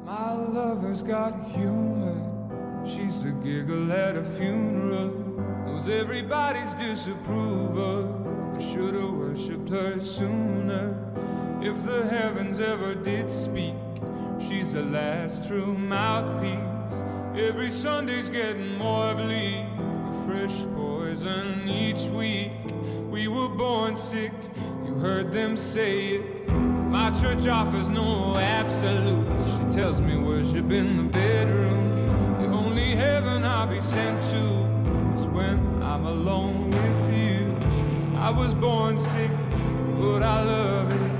My lover's got humor. She's the giggle at a funeral. Knows everybody's disapproval. I should've worshipped her sooner. If the heavens ever did speak, she's the last true mouthpiece. Every Sunday's getting more bleak, a fresh poison each week. We were born sick, you heard them say it. My church offers no absolutes. She tells me worship in the bedroom. The only heaven I'll be sent to is when I'm alone with you. I was born sick, but I love it.